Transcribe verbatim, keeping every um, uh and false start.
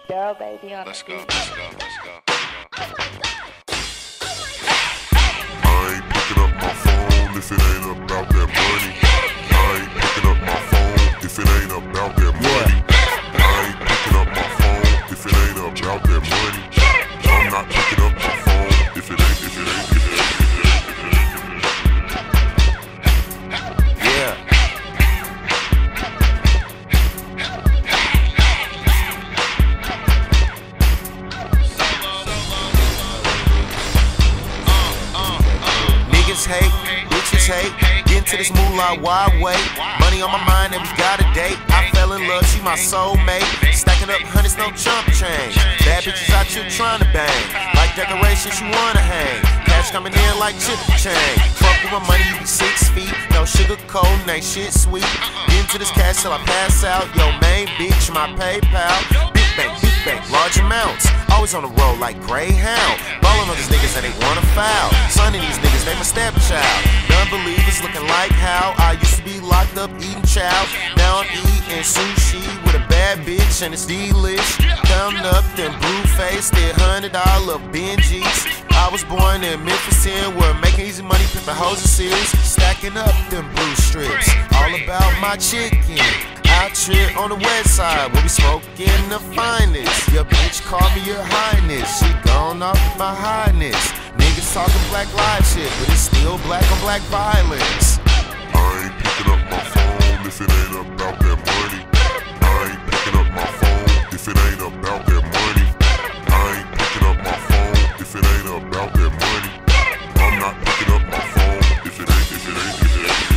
Girl, baby, on Let's the go, beat. let's go, let's go. I ain't picking up my phone if it ain't about that money. I ain't picking up my phone if it ain't about that money. I ain't picking up my phone if it ain't about that money. I'm not picking up my phone if it ain't, if it ain't, if it ain't, if it ain't, if it ain't. Yeah. Niggas hate, bitches hate, get into this moolah, why wait? Money on my mind and we got a date. I fell in love, she my soulmate. Stacking up hundreds, no chump change. Bad bitches out here trying to bang. Like decorations, you wanna hang. Cash coming in like chip chain. Fuck with my money, you be six feet. No sugar coat, ain't shit sweet. Get into this cash till I pass out. Yo, main bitch, my PayPal. Big bank, big bank, large amounts. Always on the road like Greyhound. Ballin' on these niggas and they wanna foul. Son of these niggas, they my stepchild. Non-believers looking like how I used to be locked up eating chow. Now I'm eating sushi with a bad bitch and it's delish. Thumbed up, then blue faced, did hundred dollar Benjis. I was born in Memphis, where making easy money, pimpin' hoes and series. Stacking up them blue strips. All about my chicken. Out here on the west side, where we smoking the finest. Your bitch call me your highness. She gone off my highness. Niggas talking black lives shit, but it's still black on black violence. I ain't picking up my phone if it ain't about that money. I ain't picking up my phone if it ain't about that money. I ain't picking up my phone if it ain't about that money. I'm not picking up my phone if it ain't, if it ain't, if it ain't.